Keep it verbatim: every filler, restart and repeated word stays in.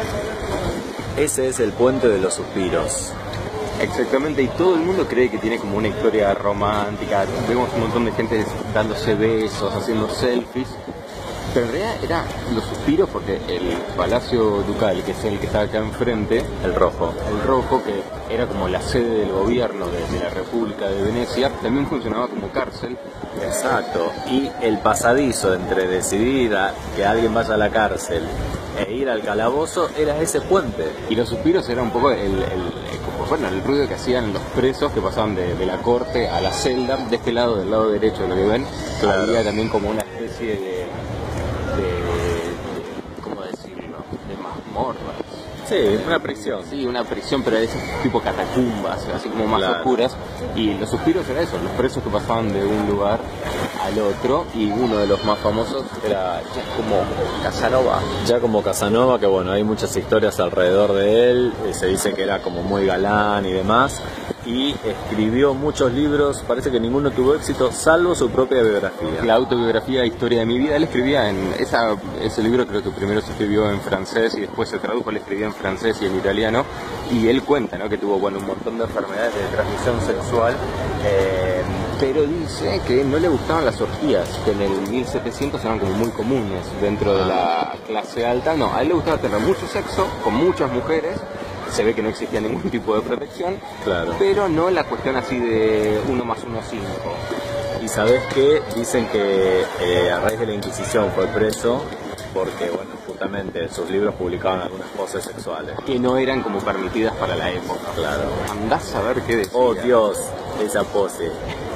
Ese es el puente de los suspiros. Exactamente, y todo el mundo cree que tiene como una historia romántica. Vemos un montón de gente dándose besos, haciendo selfies, pero en realidad era los suspiros porque el Palacio Ducal, que es el que está acá enfrente, El rojo. el rojo, que era como la sede del gobierno de, de la República de Venecia, también funcionaba como cárcel. Exacto. Y el pasadizo entre decidir a que alguien vaya a la cárcel e ir al calabozo era ese puente. Y los suspiros era un poco el, el, el- como, bueno, el ruido que hacían los presos que pasaban de, de la corte a la celda. De este lado, del lado derecho de lo que ven, Claro. había también como una especie de, de, de ¿cómo decirlo? De mazmorras. Sí, una prisión. Sí, una prisión, pero de esos tipo catacumbas, así como más Claro. oscuras. Y los suspiros era eso, los presos que pasaban de un lugar al otro. Y uno de los más famosos era como Casanova. Ya como Casanova, que bueno, hay muchas historias alrededor de él, eh, se dice que era como muy galán y demás, y escribió muchos libros, parece que ninguno tuvo éxito, salvo su propia biografía. La autobiografía Historia de mi vida, él escribía en esa, ese libro, creo que primero se escribió en francés y después se tradujo, él escribía en francés y en italiano, y él cuenta, ¿no?, que tuvo, bueno, un montón de enfermedades de transmisión sexual, eh, pero dice que no le gustaban las orgías, que en el mil setecientos eran como muy comunes dentro de la clase alta. No, a él le gustaba tener mucho sexo con muchas mujeres. Se ve que no existía ningún tipo de protección, Claro. pero no la cuestión así de uno más uno cinco. Y sabes qué, dicen que eh, a raíz de la Inquisición fue preso porque, bueno, justamente sus libros publicaban algunas poses sexuales. Que no eran como permitidas para la época. Claro. Andás a ver qué decía. Oh Dios, esa pose.